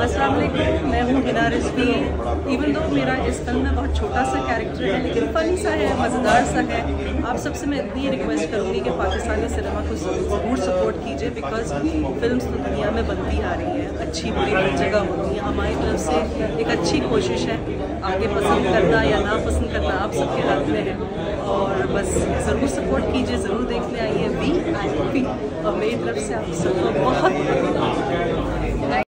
अस्सलाम वालेकुम, मैं हूँ हिना रिजवी। इवन दो मेरा इस फिल्म में बहुत छोटा सा कैरेक्टर है, लेकिन फ़नी सा है, मज़ेदार सा है। आप सबसे मैं इतनी रिक्वेस्ट करूँगी कि पाकिस्तानी सिनेमा को ज़रूर सपोर्ट कीजिए, बिकॉज फिल्म्स तो दुनिया में बनती आ रही हैं, अच्छी बुरी हर जगह होती है। हमारी तरफ से एक अच्छी कोशिश है, आगे पसंद करना या ना पसंद करना आप सबके हाथ में है, और बस ज़रूर सपोर्ट कीजिए, ज़रूर देखने आइए VIP। और मेरी तरफ से आप सबको बहुत